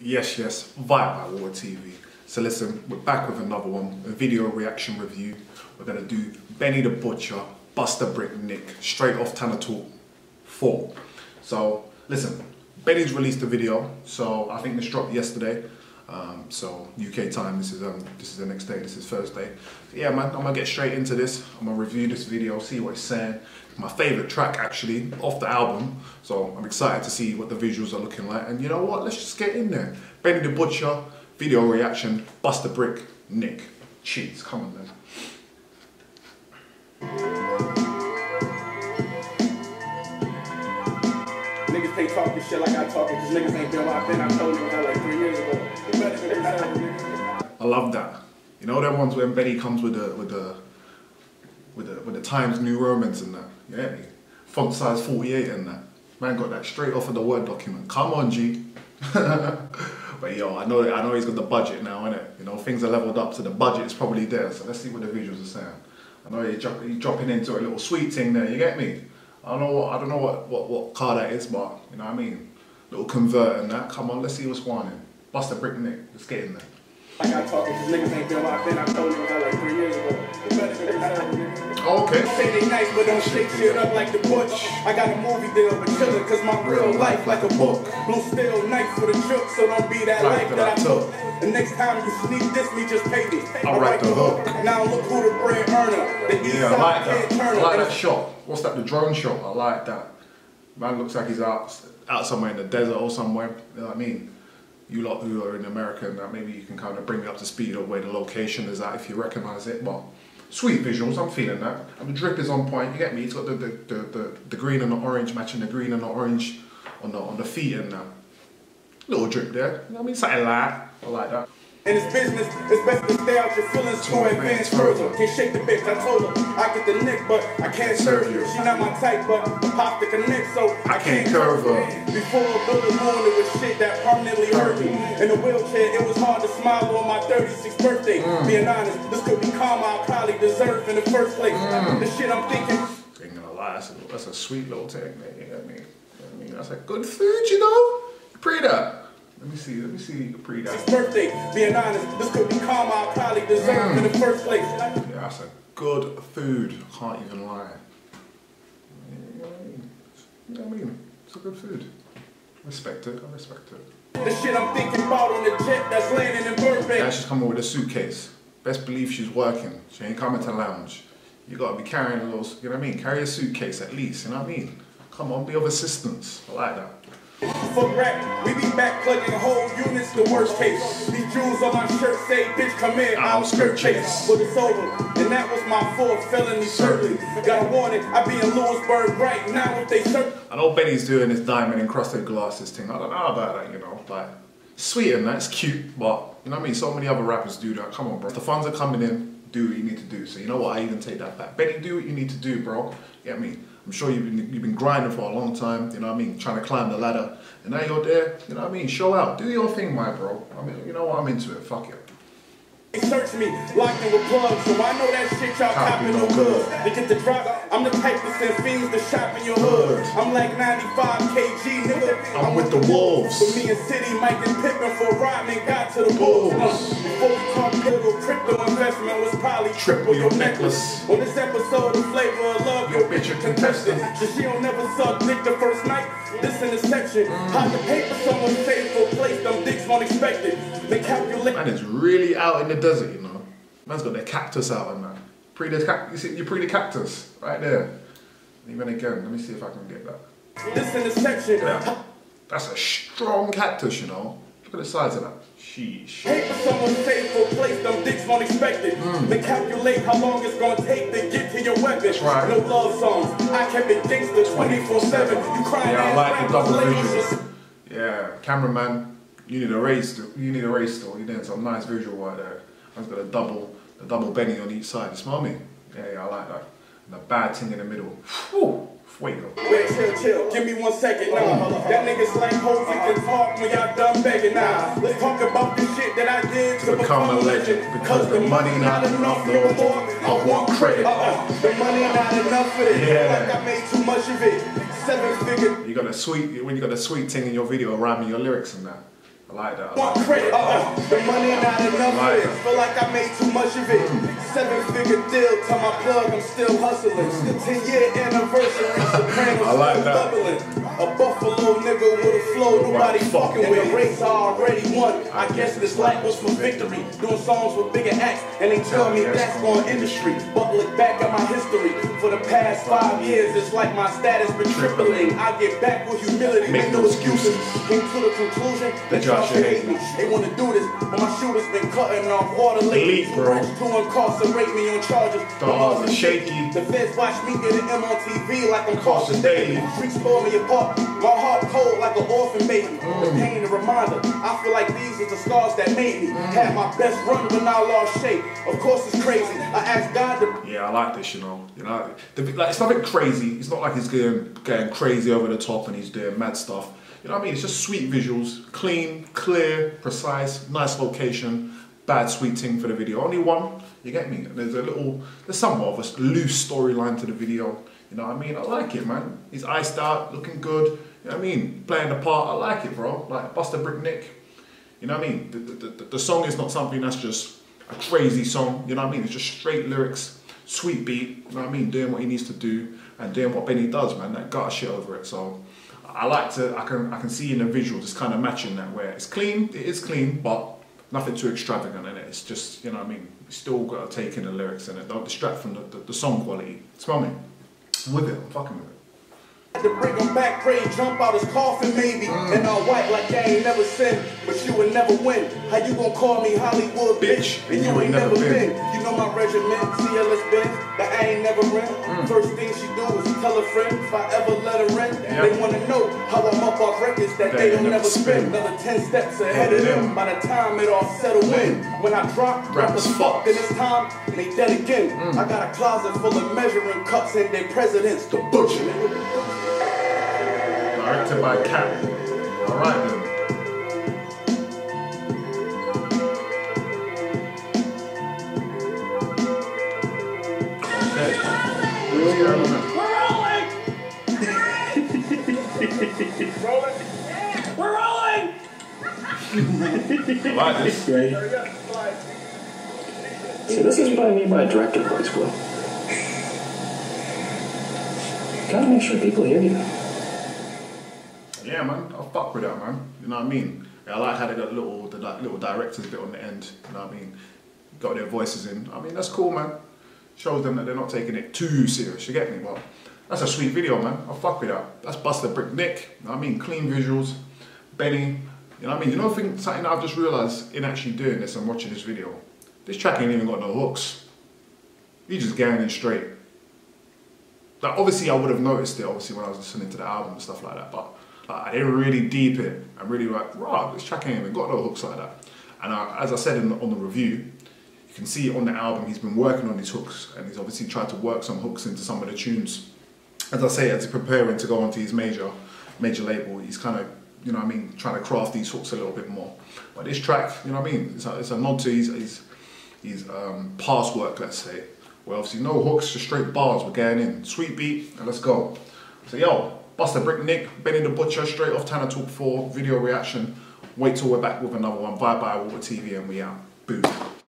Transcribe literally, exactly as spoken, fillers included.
Yes, yes, Vibe by Water T V. So listen, we're back with another one, a video reaction review. We're gonna do Benny the Butcher, Buster Brick Nick, straight off Tana Talk four. So listen, Benny's released a video, so I think this dropped yesterday. Um, so U K time, this is um, this is the next day, this is Thursday. So yeah man, I'm gonna get straight into this. I'm gonna review this video, see what it's saying. It's my favourite track actually, off the album. So I'm excited to see what the visuals are looking like. And you know what, let's just get in there. Benny the Butcher, video reaction, Buster Brick Nick. Cheers, come on then. Niggas ain't talking shit like I talking, cause niggas ain't been locked in. I told you that like three years ago. I love that. You know them ones when Benny comes with the with the with the with the Times New Romans and that. You get me? Font size forty-eight and that. Man got that straight off of the Word document. Come on, G. But yo, I know I know he's got the budget now, innit? You know, things are leveled up, so the budget is probably there. So let's see what the visuals are saying. I know he's, drop, he's dropping into a little sweet thing there. You get me? I don't know what I don't know what, what, what car that is, but you know what I mean? Little converter and that. Come on, let's see what's going on. Buster Brick Nick, let's get in there. Like I talking, cause niggas ain't been locked in. I told you that like three years ago. Oh, okay. Say they nice, but don't shake shit up like the Butch. I got a movie deal, but chillin' cause my real life like a book. Blue steel, knife for the joke, so don't be that life that I took. The next time you sneak this, me just pay me. I'll write the hook. Now look who the bread earner. The east Yeah, I like side that. turner. I like that shot. What's that? The drone shot. I like that. Man looks like he's out, out somewhere in the desert or somewhere. You know what I mean? You lot who are in America, and that maybe you can kind of bring me up to speed of where the location is at if you recognise it. But sweet visuals, I'm feeling that. And the drip is on point. You get me? It's got the the, the, the, the green and the orange matching the green and the orange on the on the feet and that. Little drip there. You know what I mean? Something like that. I like that. In this business, it's best to stay out your feelings to advance further. Can't shake the bitch, I told her I get the nick, but I can't serve you. She not my type, but I pop the connect, so I can't curve her. Before a bullet wound, it was shit that permanently hurt me. In a wheelchair, it was hard to smile on my thirty-sixth birthday. Mm. Being honest, this could be karma I probably deserve in the first place. Mm. The shit I'm thinking. Ain't gonna lie, that's a, that's a sweet little thing, man. You know what I mean? You know what I mean? That's like good food, you know? You pre that. Let me see, let me see you pre that. It's birthday, being honest, this could be karma I probably deserve mm. in the first place. Yeah, that's a good food, can't even lie. You know what I mean? You know what I mean? It's a good food. Respect it, I respect it. The shit I'm thinking about on the jet that's landing in Burbank. Now she's coming with a suitcase. Best believe she's working. She ain't coming to lounge. You gotta be carrying a little, you know what I mean? Carry a suitcase at least, you know what I mean? Come on, be of assistance. I like that. Fuck rap, we be back plugging whole units, the worst case. These jewels on my shirt say, bitch, come in, I'll skirt chase. But it's over, and that was my fourth felony certainly. Got a warning, I be in Lewisburg right now if they search. I know Benny's doing this diamond encrusted glasses thing. I don't know about that, you know. Like, sweet and that's cute, but you know what I mean? So many other rappers do that. Come on, bro. If the funds are coming in, do what you need to do. So you know what? I even take that back. Benny, do what you need to do, bro. You get me? I'm sure you've been, you've been grinding for a long time, you know what I mean, trying to climb the ladder, and now you're there, you know what I mean, show out, do your thing, my bro. I mean, you know what, I'm into it, fuck it. They search me, locked in with plugs, so I know that shit y'all copping no good. To get the drop, I'm the type to send fiends to shop in your hood. I'm like ninety-five kilograms, nigga. I'm, I'm with the wolves. For me and City, Mike and Pippin for Rodman got to the bulls. Before we talk little crypto investment was probably triple your necklace. On this episode of Flavor of Love, your bitch a contestant. So she don't never suck dick the first night. This in the section. Hide the paper, someone faithful place, them dicks won't expect it. They calculate. Man is really out in the desert, you know. Man's got their cactus out and that. Pre the cactus, you see, you pre the cactus right there. Even again, let me see if I can get that. This in the section. Yeah. That's a strong cactus, you know. Look at the size of that. Sheesh. Paper, someone faithful place, them dicks won't expect it. Mm. They calculate how long it's gonna take to get to your weapon. That's right. No love songs. I kept it gangster twenty-four seven. You crying yeah, I like the double visuals. Yeah, cameraman, you need a race. You need a race still. You're doing some nice visual right there. I've got a double, a double Benny on each side. You smell me? Yeah, yeah, I like that. And a bad thing in the middle. Whew. Wait, Wait, chill, chill. Give me one second now. That nigga's like hoes can talk when y'all done begging now. Let's talk about the shit that I did to, to become, become a legend. Because the money not enough no more. I want credit. Uh-uh. The money not enough for it. Yeah. Like I made too much of it. Seven figure. You got a sweet when you got a sweet thing in your video rhyming your lyrics and that. I like that. I Want like credit, that. uh, the money not enough Like for it. Feel like I made too much of it. Mm. Seven figure deal, tell my plug I'm still hustling. Mm. Ten year anniversary, Sopranos I like still that. bubbling. A Buffalo nigga with a flow nobody fucking with. The race I already won. I guess this life was for victory. Doing songs with bigger acts, and they tell me that's going industry. But look back at my history. For the past five years, it's like my status been tripling. I get back with humility, make no excuses. Came to the conclusion that y'all should hate me. They wanna do this, but my shooter's been cutting off order lately. Elite, bro. To incarcerate me on charges. The odds are shaky. The feds watch me get an M on T V like I'm cautious daily. Streets tore me apart. My heart cold like an orphan baby. Mm. The pain, the reminder. I feel like these are the scars that made me. Mm. Had my best run when I lost shape. Of course it's crazy. I asked God to. Yeah, I like this, you know. You know, the, like it's nothing crazy. It's not like he's going going crazy over the top and he's doing mad stuff. You know what I mean? It's just sweet visuals, clean, clear, precise, nice location, bad sweet ting for the video. Only one, you get me? There's a little, there's somewhat of a loose storyline to the video. You know what I mean? I like it, man. He's iced out, looking good. You know what I mean? Playing the part, I like it, bro. Like Buster Brick Nick. You know what I mean? The, the, the, the song is not something that's just a crazy song. You know what I mean? It's just straight lyrics, sweet beat. You know what I mean? Doing what he needs to do and doing what Benny does, man. That gutter shit over it. So I like to, I can I can see in the visuals it's kind of matching that where it's clean, it is clean, but nothing too extravagant in it. It's just, you know what I mean? You still got to take in the lyrics in it. Don't distract from the, the, the song quality. Smell me? I'm with it, I'm fucking with it. To bring him back, pray jump out his coffin maybe. Mm. And all white like I ain't never sinned, but you would never win. How you gonna call me Hollywood bitch, and you, you ain't never been. been? You know my regiment, C L S Benz, that I ain't never ran. Mm. First thing she do is tell a friend if I ever let her in. Yep. They wanna know how I'm up off records that they, they don't never spin. Another ten steps ahead of them. By the time it all settle in, when I drop, rap as fuck. Then it's time, and they dead again. Mm. I got a closet full of measuring cups and their presidents, the butcher. Directed by Cap. Alright then. Okay. We're rolling! Rolling? We're rolling! I like this. Great. See, this is what I mean by director voice, Will. Gotta make sure people hear you. Yeah, man, I'll fuck with that, man. You know what I mean? Yeah, I like how they got little, the like, little directors bit on the end. You know what I mean? Got their voices in. I mean, that's cool, man. Shows them that they're not taking it too serious. You get me? Well, that's a sweet video, man. I'll fuck with that. That's Buster Brick Nick. You know what I mean? Clean visuals. Benny. You know what I mean? You know, thing, something that I've just realised in actually doing this and watching this video. This track ain't even got no hooks. You just going in straight. Like, obviously, I would have noticed it, obviously, when I was listening to the album and stuff like that, but like, I didn't really deep it. I'm really like, right, this track ain't even got no hooks like that. And I, as I said in the, on the review, you can see on the album he's been working on these hooks, and he's obviously tried to work some hooks into some of the tunes. As I say, as he's preparing to go onto his major, major label, he's kind of, you know what I mean, trying to craft these hooks a little bit more. But this track, you know what I mean, it's a, it's a nod to his, his, his um, past work, let's say. Well, obviously no hooks, just straight bars, we're getting in. Sweet beat, and let's go. So yo, Buster Brick Nick, Benny the Butcher, straight off Tana Talk four, video reaction. Wait till we're back with another one. Bye bye, Water T V, and we out. Boom.